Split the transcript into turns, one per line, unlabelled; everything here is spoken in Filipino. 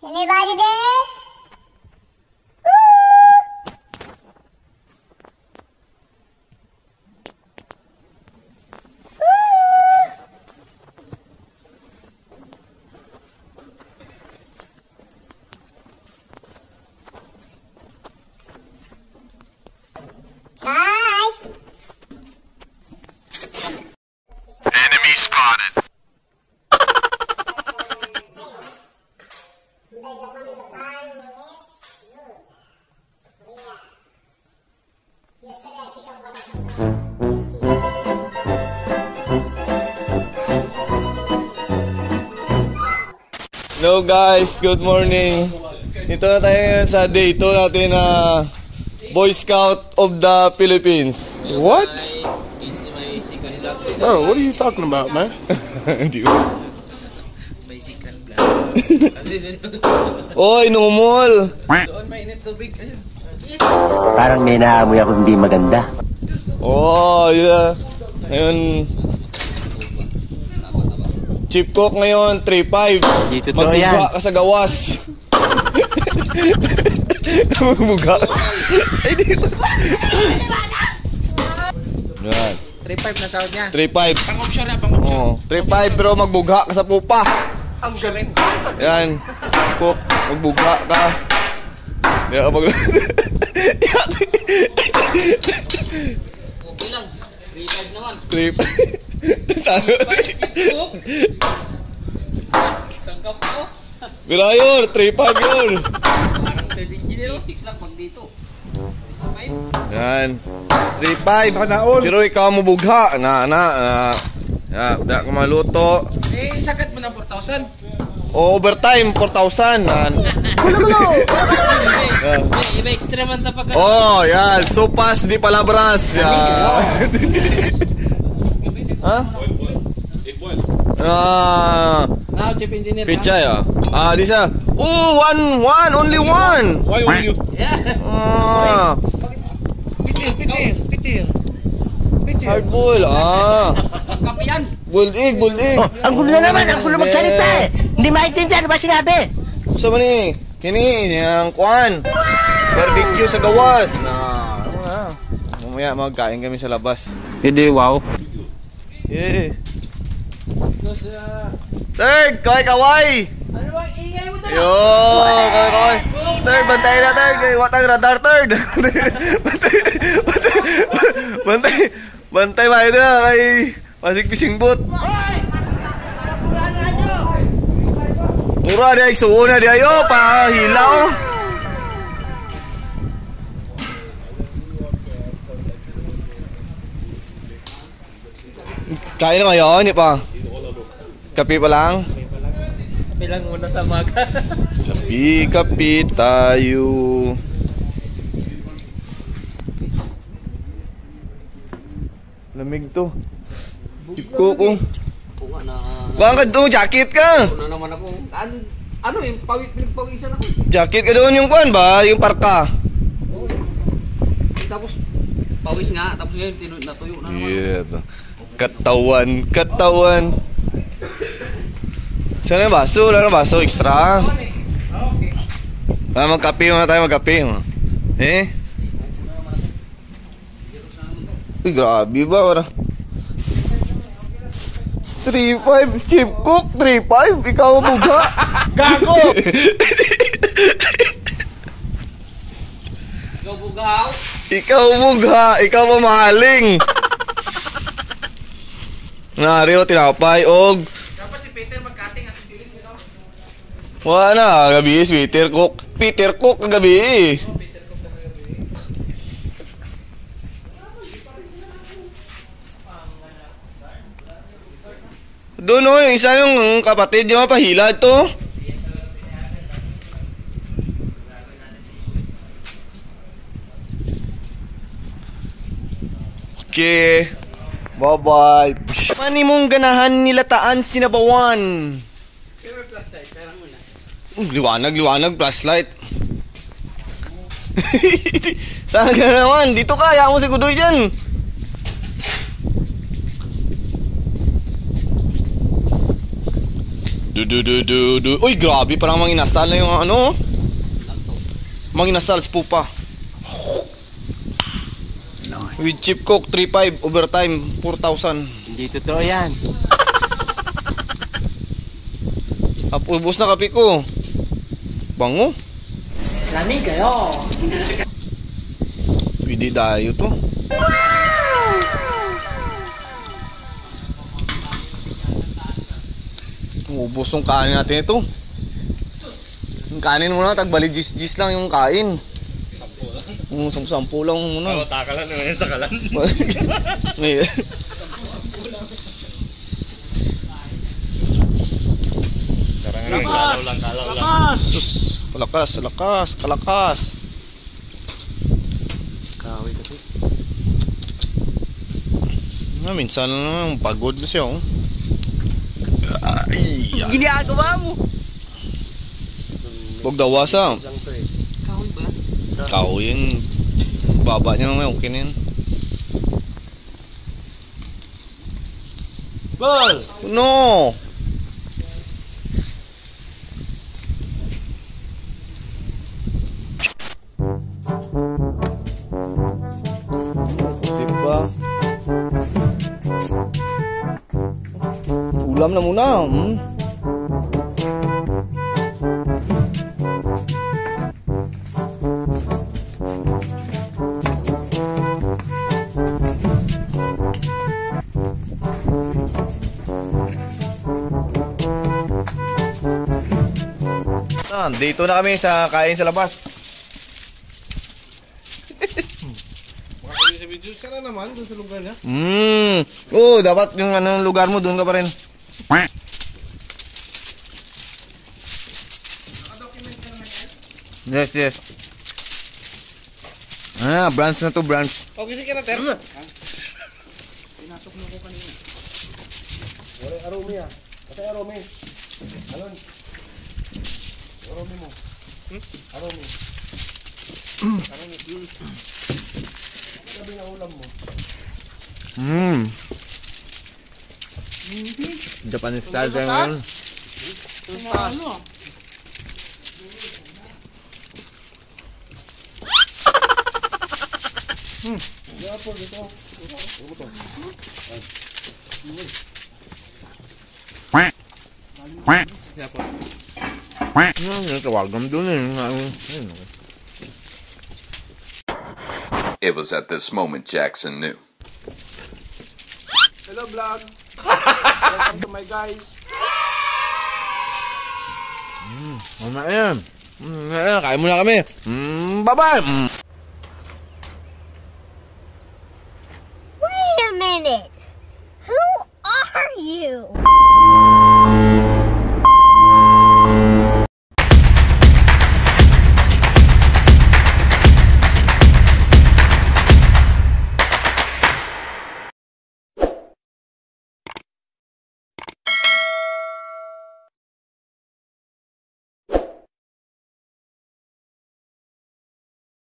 Anybody there? Hi.
Enemy spotted.
Hello guys, good morning. Dito na tayo ngayon sa day 2 natin na Boy Scout of the Philippines.
What?
It's my second vlog.
Bro, what are you talking about, man?
Hindi ko.
My second vlog.
Oy, numol!
Doon mainit tubig. Ayun.
Parang may naamoy ako hindi maganda.
Oh, yeah. Ngayon, Chief Cook ngayon, 3-5.
Dito to yan.
Magbuga ka sa gawas. Magbuga ka sa... Ay, di ba? Yan.
3.5 na sahod niya.
3-5.
Pang-option na, pang-option.
Oh, 3-5 pero magbuga ka sa pupa.
Ang galing.
Yan. Cook, magbuga ka. Yan, mag...
Okay lang. 3.5 naman.
3-5. Saan?
Sangkap ko.
Birayor, 3-5 yun.
Parang third engineer. Tix lang pag dito.
Yan. 3-5. Pero ikaw mo bugha. Yan, wala ka maluto.
Eh, sagat mo na 4,000.
O, overtime, 4,000. Yan.
Iba extra man sa pagka.
Oh, yan. Sopas di palabras. Yan. Ha?
Now, chief engineer.
Pichay, this only one.
Why were you?
Pitir.
Hard boil,
Kapiyan.
Boiled egg.
Oh, ang gulo na naman, ang gulo magsalita eh. Hindi maintindihan, ano ba sinabi?
Sa mani, kini, yung kwan. Barbecue sa gawas. Mamaya magkain kami sa labas.
Hindi, wow.
Yeah. Third, kaway.
Ano ba? Ingay mo
Yo, kaway. Third, bantay na third. Watang radar third. Bantay ba ito na kay Pasig Pising Boot. Mura dia iksuuna dia yo pa hilaw. Kain na ngayon, hindi pa. Kape pa lang.
Bilang muna sa maga.
Kape tayo. Lamig to. Iko ko. Baka doon, jacket ka.
Ano naman ako. Ano yung pawisan ako.
Jacket ka doon yung kwan ba? Yung parka.
Tapos pawis nga. Tapos ngayon natuyo na naman.
Yeah. Katawan. Saan yung baso? Wala na baso extra. Magkape muna tayo, magkape. Eh? Uy, grabe ba? Wala. 3-5, Chief Cook, 3-5. Ikaw ang buga.
Gago!
Ikaw bugaw.
Ikaw buga. Ikaw mamahaling. Nariyo, tinapay, og.
Dapat si Peter magkating at pilit nito.
Wala na, gabi is Peter Cook. Peter Cook kagabi. Doon o, yung isa yung kapatid yung mapahilad to. Okay. Bye-bye. Mani mong ganahan nilataan sinabawan. Liwanag, flashlight. Saan ka naman? Dito ka, hayaan mo si Kudoy dyan. Uy, grabe, parang manginasal na yung ano. Manginasal, si Pupa. With chip cook, 3.5, overtime, 4,000.
Hindi totoo yan.
Ubus na kape ko. Bango.
Lamig kayo.
Pwede dayo to. Ubus yung kanin natin ito. Yung kanin muna, tagbali gis lang yung kain. Yung 10 lang muna.
Takalan naman yan sa kalan.
May...
Kalaw lang.
Sus, kalakas.
Kawi kasi.
Minsan lang, pagod na siya, oh.
Ginagawa mo.
Huwag daw wasa.
Kahoy ba?
Kahoy yun. Baba niya naman, okay na yun.
Ball!
No! Sip pa. Ulam na muna. Dito na kami sa kain sa labas.
Sa video ka na naman doon sa lugar niya.
Oh, dapat yung anong lugar mo doon ka pa rin. Yes. Branch na to, branch.
Okay, sige na, Ter. Wala arome ah. Kasi arome. Alon. Arome mo. Arome. Sabi na ulam mo.
Japanese style tayo ngayon. Tawagam doon eh.
It was at this moment Jackson knew.
Hello vlog. Welcome to my guys.
Ayan. Kain muna kami. Bye-bye.
Wait a minute. Who are you?